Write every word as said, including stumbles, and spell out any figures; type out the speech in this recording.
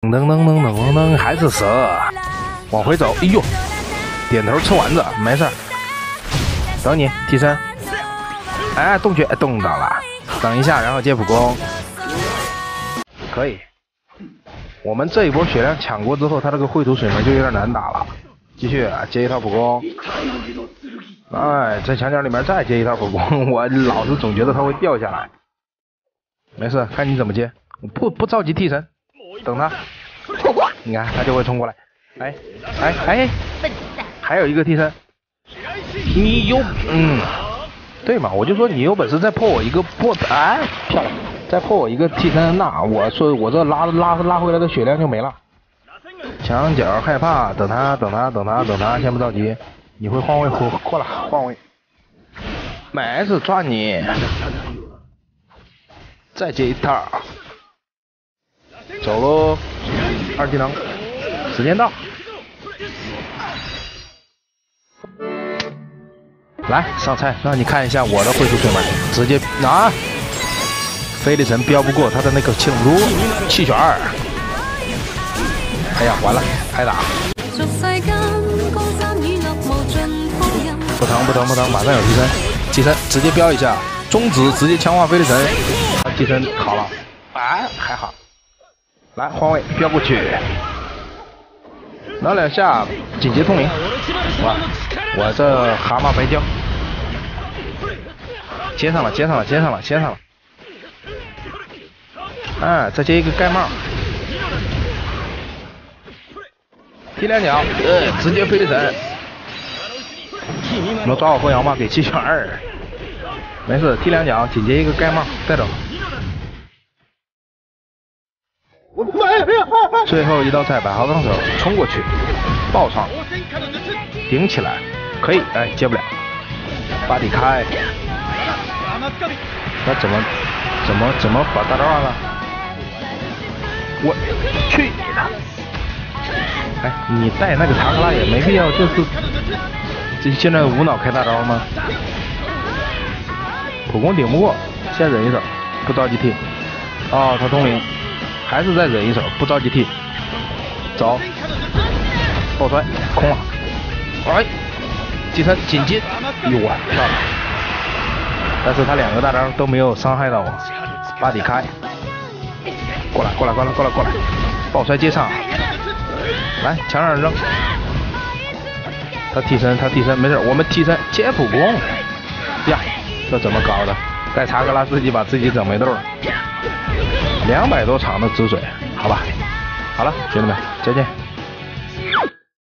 噔噔噔噔噔噔，还是蛇，往回走。哎呦，点头吃丸子，没事儿。等你替身。哎，洞穴动到了，等一下，然后接普攻。可以。我们这一波血量抢过之后，他这个绘图水门就有点难打了。继续接一套普攻。哎，在墙角里面再接一套普攻，我老是总觉得他会掉下来。没事，看你怎么接，不不着急替身，等他，你看他就会冲过来。哎哎哎，还有一个替身，你有嗯，对嘛，我就说你有本事再破我一个破，哎，漂亮，再破我一个替身，那我说我这拉拉拉回来的血量就没了。墙角害怕，等他等他等他等他，先不着急，你会换位过过来换位，没事抓你。再接一套，走喽！二技能，时间到，来上菜，让你看一下我的绘图水门，直接拿！菲利神飙不过他的那个气龙珠，气旋儿，哎呀，完了，挨打！不疼不疼不疼，马上有替身，替身直接飙一下，中指直接强化菲利神。替身好了，哎，还好，来换位飙过去，挠两下，紧接通灵，哇，我这蛤蟆白胶，接上了，接上了，接上了，接上了，哎，再接一个盖帽，踢两脚，呃，直接飞利神，能抓我后摇吗？给七选二，没事，踢两脚，紧接一个盖帽，带走。最后一道菜，百豪放手冲过去，爆创，顶起来，可以，哎，接不了，把底开，他怎么怎么怎么把大招完了？我去你的！哎，你带那个查克拉也没必要，就是这现在无脑开大招吗？普攻顶不过，先忍一手，不着急踢。哦，他通灵。还是再忍一手，不着急踢，走，爆摔，空了，哎，替身紧接，哟哇，漂亮！但是他两个大招都没有伤害到我，把底开，过来，过来，过来，过来，过来，爆摔接上，来墙上扔，他替身，他替身，没事，我们替身接普攻，呀，这怎么搞的？带查克拉自己把自己整没豆了。两百多场的止水，好吧，好了，兄弟们，再见。